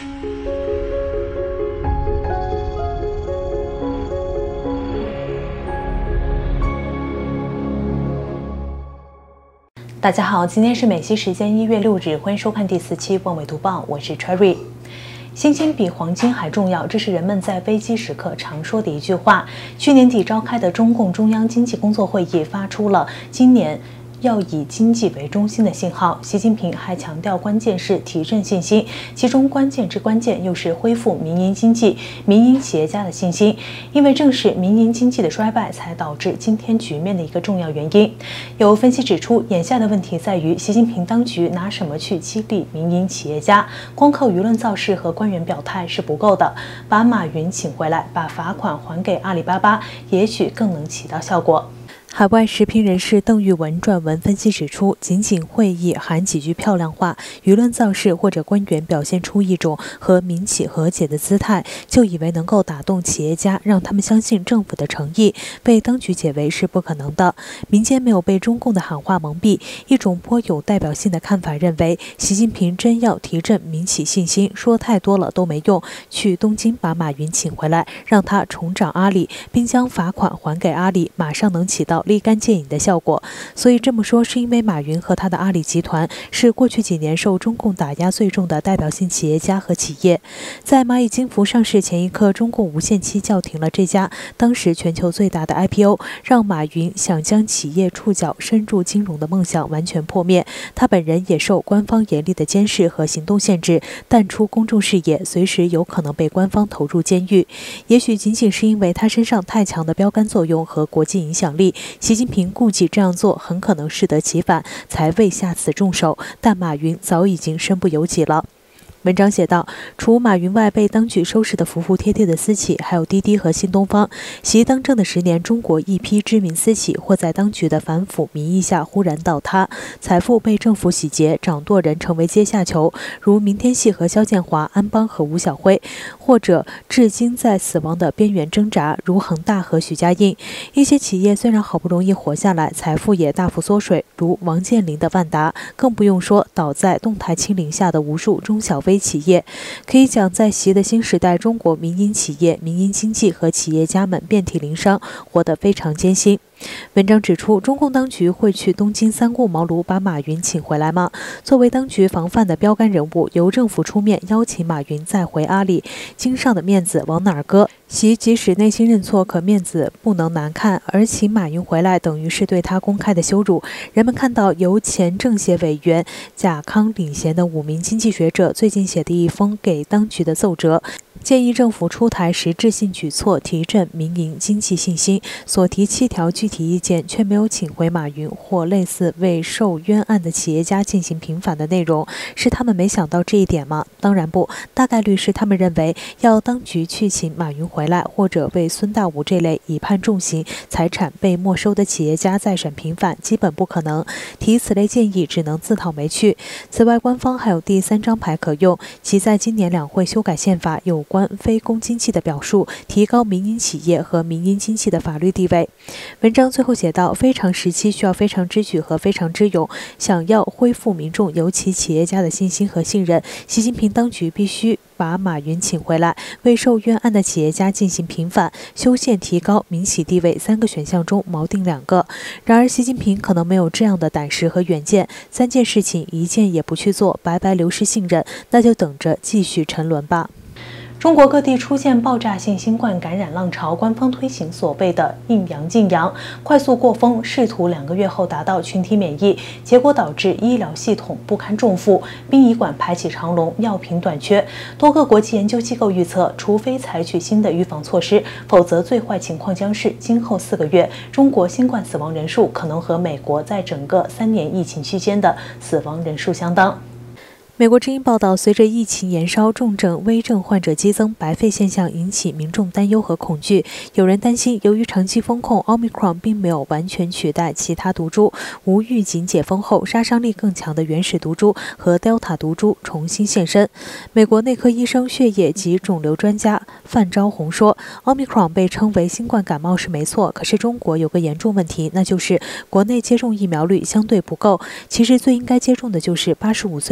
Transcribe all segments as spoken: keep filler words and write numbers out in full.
大家好，今天是美西时间一月六日，欢迎收看第四期《万纬读报》，我是 Cherry。信心比黄金还重要，这是人们在危机时刻常说的一句话。去年底召开的中共中央经济工作会议发出了今年要以经济为中心的信号。习近平还强调，关键是提振信心，其中关键之关键又是恢复民营经济、民营企业家的信心。因为正是民营经济的衰败，才导致今天局面的一个重要原因。有分析指出，眼下的问题在于，习近平当局拿什么去激励民营企业家？光靠舆论造势和官员表态是不够的，把马云请回来，把罚款还给阿里巴巴，也许更能起到效果。海外时评人士邓玉文撰文分析指出，仅仅会议喊几句漂亮话，舆论造势或者官员表现出一种和民企和解的姿态，就以为能够打动企业家，让他们相信政府的诚意，被当局解围是不可能的。民间没有被中共的喊话蒙蔽，一种颇有代表性的看法认为，习近平真要提振民企信心，说太多了都没用，去东京把马云请回来，让他重掌阿里，并将罚款还给阿里，马上能起到立竿见影的效果。所以这么说，是因为马云和他的阿里集团是过去几年受中共打压最重的代表性企业家和企业。在蚂蚁金服上市前一刻，中共无限期叫停了这家当时全球最大的 I P O， 让马云想将企业触角深入金融的梦想完全破灭。他本人也受官方严厉的监视和行动限制，淡出公众视野，随时有可能被官方投入监狱。也许仅仅是因为他身上太强的标杆作用和国际影响力，习近平顾忌这样做很可能适得其反，才未下此重手，但马云早已经身不由己了。文章写道，除马云外，被当局收拾得服服帖帖的私企还有滴滴和新东方。习当政的十年，中国一批知名私企或在当局的反腐民意下忽然倒塌，财富被政府洗劫，掌舵人成为阶下囚，如明天系和肖建华、安邦和吴晓辉，或者至今在死亡的边缘挣扎，如恒大和许家印。一些企业虽然好不容易活下来，财富也大幅缩水，如王健林的万达，更不用说倒在动态清零下的无数中小微企业。可以讲，在习的新时代，中国民营企业、民营经济和企业家们遍体鳞伤，活得非常艰辛。文章指出，中共当局会去东京三顾茅庐把马云请回来吗？作为当局防范的标杆人物，由政府出面邀请马云再回阿里，经上的面子往哪儿搁？习即使内心认错，可面子不能难看，而请马云回来等于是对他公开的羞辱。人们看到由前政协委员贾康领衔的五名经济学者最近写的一封给当局的奏折，建议政府出台实质性举措，提振民营经济信心。所提七条具体意见，却没有请回马云或类似为受冤案的企业家进行平反的内容。是他们没想到这一点吗？当然不，大概率是他们认为要当局去请马云回来，或者为孙大武这类已判重刑、财产被没收的企业家再审平反，基本不可能。提此类建议只能自讨没趣。此外，官方还有第三张牌可用，其在今年两会修改宪法有关非公经济的表述，提高民营企业和民营经济的法律地位。文章最后写道，非常时期需要非常之举和非常之勇，想要恢复民众尤其企业家的信心和信任，习近平当局必须把马云请回来，为受冤案的企业家进行平反，修宪提高民企地位三个选项中锚定两个。然而习近平可能没有这样的胆识和远见，三件事情一件也不去做，白白流失信任，那就等着继续沉沦吧。中国各地出现爆炸性新冠感染浪潮，官方推行所谓的应阳尽阳，快速过峰，试图两个月后达到群体免疫，结果导致医疗系统不堪重负，殡仪馆排起长龙，药品短缺。多个国际研究机构预测，除非采取新的预防措施，否则最坏情况将是今后四个月，中国新冠死亡人数可能和美国在整个三年疫情期间的死亡人数相当。美国之音报道，随着疫情延烧，重症、危症患者激增，白肺现象引起民众担忧和恐惧。有人担心，由于长期封控 ，Omicron 并没有完全取代其他毒株，无预警解封后，杀伤力更强的原始毒株和 Delta 毒株重新现身。美国内科医生、血液及肿瘤专家范昭红说 ，Omicron 被称为新冠感冒是没错，可是中国有个严重问题，那就是国内接种疫苗率相对不够。其实最应该接种的就是八十五岁以上的。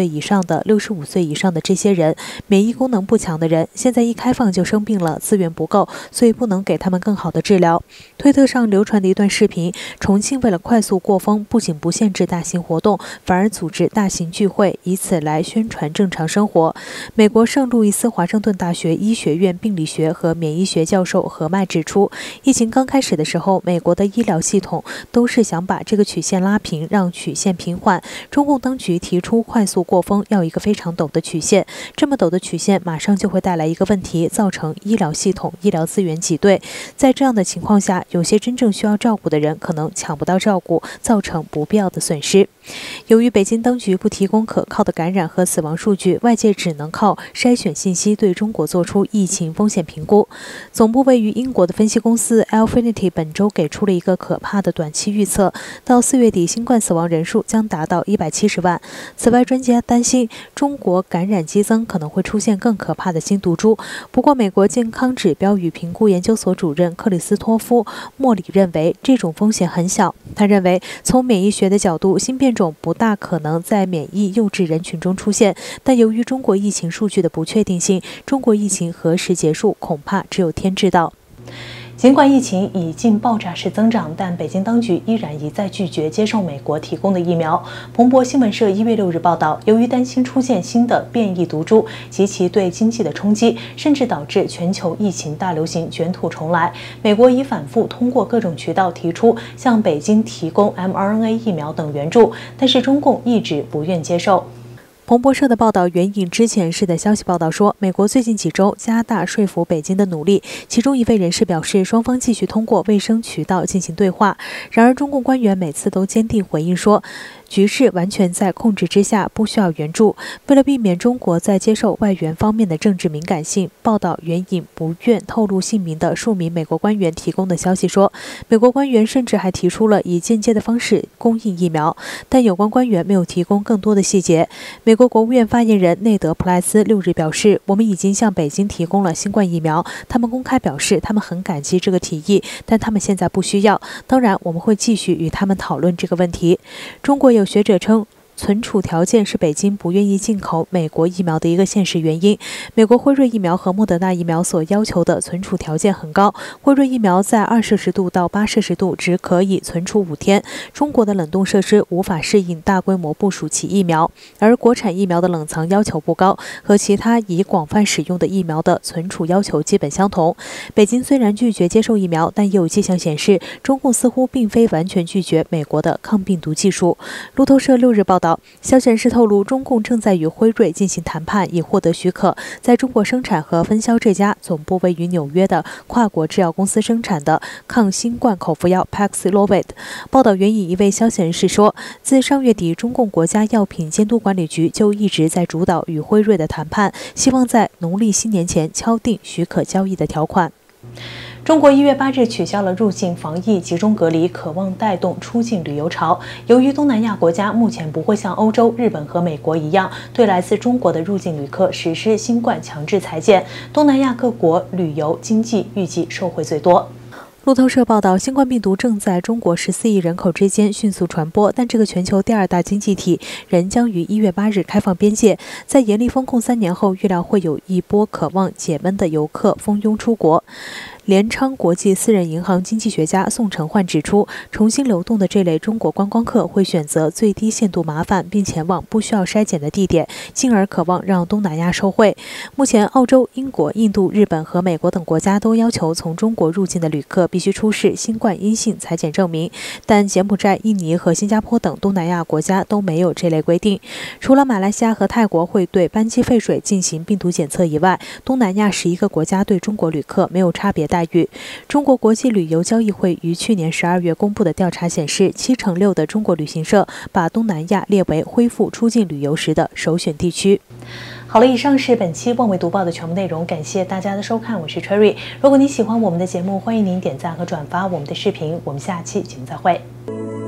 的六十五岁以上的这些人，免疫功能不强的人，现在一开放就生病了，资源不够，所以不能给他们更好的治疗。推特上流传的一段视频，重庆为了快速过风，不仅不限制大型活动，反而组织大型聚会，以此来宣传正常生活。美国圣路易斯华盛顿大学医学院病理学和免疫学教授何麦指出，疫情刚开始的时候，美国的医疗系统都是想把这个曲线拉平，让曲线平缓。中共当局提出快速过风要一个非常陡的曲线，这么陡的曲线马上就会带来一个问题，造成医疗系统、医疗资源挤兑。在这样的情况下，有些真正需要照顾的人可能抢不到照顾，造成不必要的损失。由于北京当局不提供可靠的感染和死亡数据，外界只能靠筛选信息对中国做出疫情风险评估。总部位于英国的分析公司 Alphinity 本周给出了一个可怕的短期预测，到四月底，新冠死亡人数将达到一百七十万。此外，专家担心中国感染激增可能会出现更可怕的新毒株。不过，美国健康指标与评估研究所主任克里斯托夫·莫里认为这种风险很小。他认为，从免疫学的角度，新变种不大可能在免疫幼稚人群中出现，但由于中国疫情数据的不确定性，中国疫情何时结束，恐怕只有天知道。尽管疫情已近爆炸式增长，但北京当局依然一再拒绝接受美国提供的疫苗。彭博新闻社一月六日报道，由于担心出现新的变异毒株及其对经济的冲击，甚至导致全球疫情大流行卷土重来，美国已反复通过各种渠道提出向北京提供 M R N A 疫苗等援助，但是中共一直不愿接受。彭博社的报道援引之前市的消息报道说，美国最近几周加大说服北京的努力，其中一位人士表示，双方继续通过卫生渠道进行对话。然而，中共官员每次都坚定回应说，局势完全在控制之下，不需要援助。为了避免中国在接受外援方面的政治敏感性，报道援引不愿透露姓名的数名美国官员提供的消息说，美国官员甚至还提出了以间接的方式供应疫苗，但有关官员没有提供更多的细节。美国国务院发言人内德·普莱斯六日表示，我们已经向北京提供了新冠疫苗，他们公开表示他们很感激这个提议，但他们现在不需要。当然，我们会继续与他们讨论这个问题。中国有学者称，存储条件是北京不愿意进口美国疫苗的一个现实原因。美国辉瑞疫苗和莫德纳疫苗所要求的存储条件很高，辉瑞疫苗在二摄氏度到八摄氏度只可以存储五天，中国的冷冻设施无法适应大规模部署其疫苗，而国产疫苗的冷藏要求不高，和其他已广泛使用的疫苗的存储要求基本相同。北京虽然拒绝接受疫苗，但也有迹象显示，中共似乎并非完全拒绝美国的抗病毒技术。路透社六日报道，消息人士透露，中共正在与辉瑞进行谈判，以获得许可，在中国生产和分销这家总部位于纽约的跨国制药公司生产的抗新冠口服药 Paxlovid。报道援引一位消息人士说，自上月底，中共国家药品监督管理局就一直在主导与辉瑞的谈判，希望在农历新年前敲定许可交易的条款。中国一月八日取消了入境防疫集中隔离，渴望带动出境旅游潮。由于东南亚国家目前不会像欧洲、日本和美国一样对来自中国的入境旅客实施新冠强制裁剪，东南亚各国旅游经济预计受惠最多。路透社报道，新冠病毒正在中国十四亿人口之间迅速传播，但这个全球第二大经济体仍将于一月八日开放边界。在严厉封控三年后，预料会有一波渴望解闷的游客蜂拥出国。联昌国际私人银行经济学家宋承焕指出，重新流动的这类中国观光客会选择最低限度麻烦并前往不需要筛检的地点，进而渴望让东南亚受惠。目前，澳洲、英国、印度、日本和美国等国家都要求从中国入境的旅客必须出示新冠阴性裁剪证明，但柬埔寨、印尼和新加坡等东南亚国家都没有这类规定。除了马来西亚和泰国会对班机废水进行病毒检测以外，东南亚十一个国家对中国旅客没有差别待遇。中国国际旅游交易会于去年十二月公布的调查显示，七成六的中国旅行社把东南亚列为恢复出境旅游时的首选地区。好了，以上是本期望为读报的全部内容，感谢大家的收看，我是 Cherry。如果你喜欢我们的节目，欢迎您点赞和转发我们的视频，我们下期节目再会。